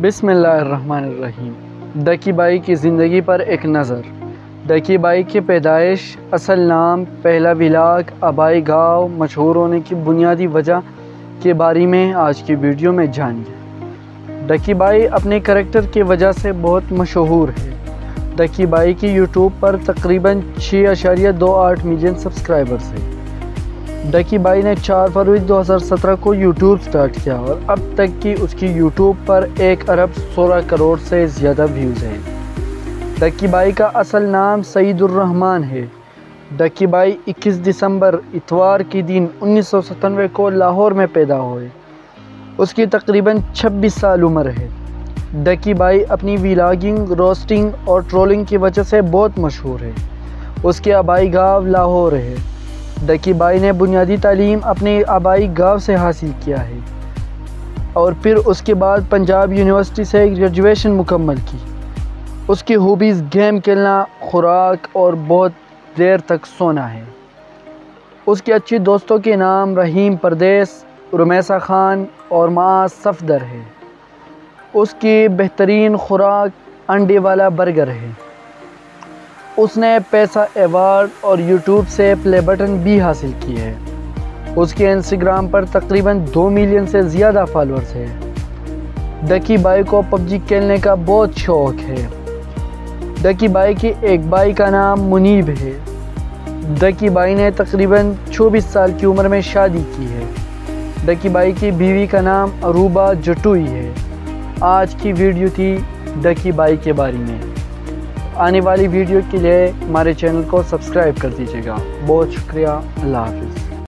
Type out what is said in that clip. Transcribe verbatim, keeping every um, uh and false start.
बिस्मिल्लाहिर्रहमानिर्रहीम। डकी बाई की ज़िंदगी पर एक नज़र। डकी बाई की पैदाइश, असल नाम, पहला विलाग, आबाई गाँव, मशहूर होने की बुनियादी वजह के बारे में आज की वीडियो में जानिए। डकी बाई अपने करैक्टर की वजह से बहुत मशहूर है। डकी बाई की यूट्यूब पर तकरीबन छः अशारिया दो आठ मिलियन सब्सक्राइबर्स हैं। डकी बाई ने चार फरवरी दो हज़ार सत्रह को यूट्यूब स्टार्ट किया और अब तक की उसकी यूट्यूब पर एक अरब सोलह करोड़ से ज़्यादा व्यूज़ हैं। डकी बाई का असल नाम सईदुर्रहमान है। डकी बाई इक्कीस दिसंबर इतवार के दिन उन्नीस सौ सत्तानवे को लाहौर में पैदा हुए। उसकी तकरीबन छब्बीस साल उम्र है। डकी बाई अपनी व्लॉगिंग, रोस्टिंग और ट्रोलिंग की वजह से बहुत मशहूर है। उसके आबाई गाँव लाहौर है। डकी बाई ने बुनियादी तालीम अपने आबाई गाँव से हासिल किया है और फिर उसके बाद पंजाब यूनिवर्सिटी से ग्रेजुएशन मुकम्मल की। उसकी हॉबीज़ गेम खेलना, खुराक और बहुत देर तक सोना है। उसके अच्छे दोस्तों के नाम रहीम परदेस, रुमैसा खान और माँ सफदर है। उसकी बेहतरीन खुराक अंडे वाला बर्गर है। उसने पैसा अवार्ड और यूट्यूब से प्ले बटन भी हासिल किए हैं। उसके इंस्टाग्राम पर तकरीबन दो मिलियन से ज़्यादा फॉलोअर्स हैं। डकी बाई को पबजी खेलने का बहुत शौक़ है। डकी बाई की एक भाई का नाम मुनीब है। डकी बाई ने तकरीबन चौबीस साल की उम्र में शादी की है। डकी बाई की बीवी का नाम अरूबा जटुई है। आज की वीडियो थी डकी बाई के बारे में। आने वाली वीडियो के लिए हमारे चैनल को सब्सक्राइब कर दीजिएगा। बहुत शुक्रिया। अल्लाह हाफ़िज़।